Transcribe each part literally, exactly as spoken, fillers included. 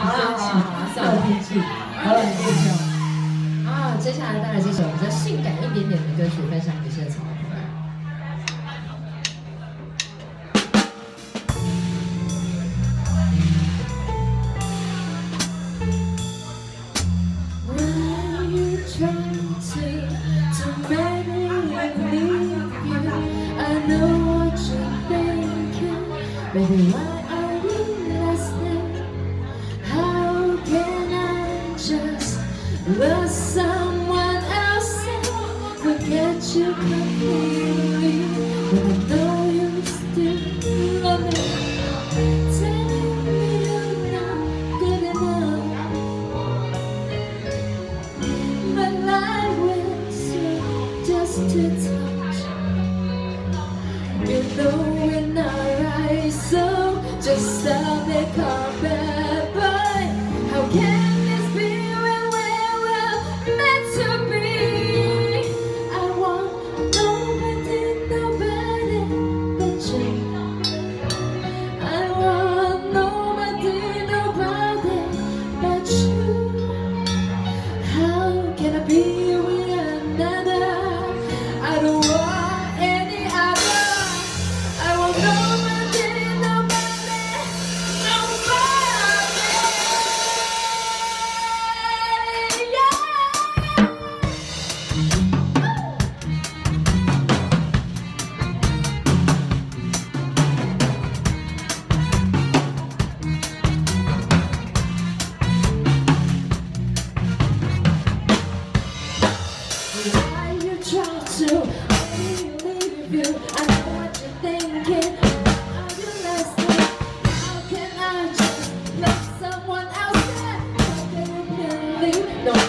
算了，脾气，好了，你睡觉。啊，接下来带来这首比较性感一点点的歌曲，分享给现场的朋友。 Baby, why are we listening? How can I just love someone else and forget you completely when I know you still love me? Telling me you're not good enough, but life will soon just to touch. You know we're not right, so just stop it, come back, boy. How can this be when we're meant to be? I want nobody, nobody but you. I want nobody, nobody but you. How can I be with another? I don't want any other. I want nobody, nobody, nobody, yeah. Why you try to leave you? I know what you're thinking. Are you listening? How can I just love someone else? How can you believe? No.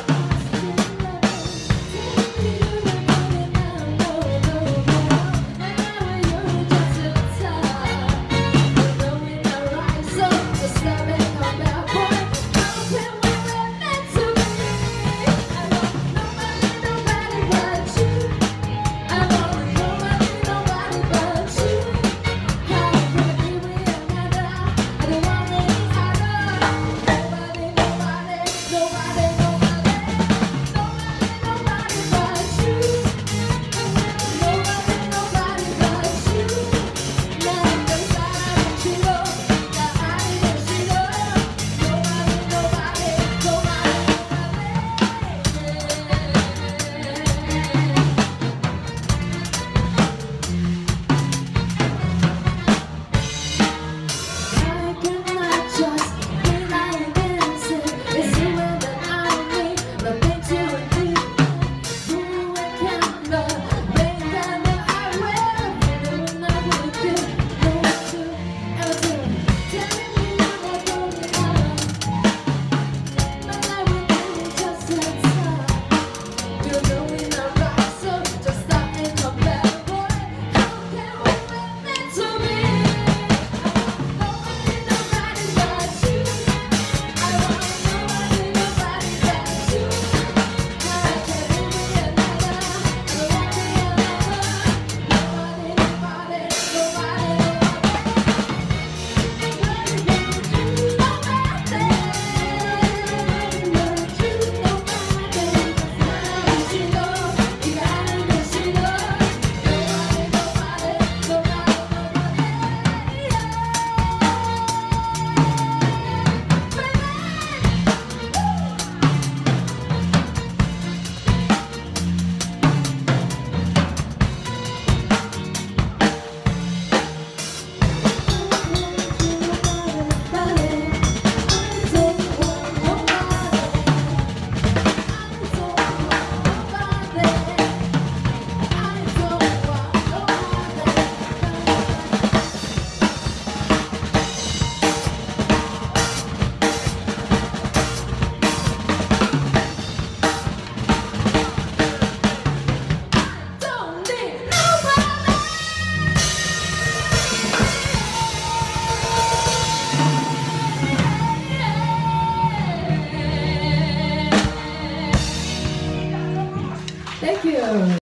Thank you.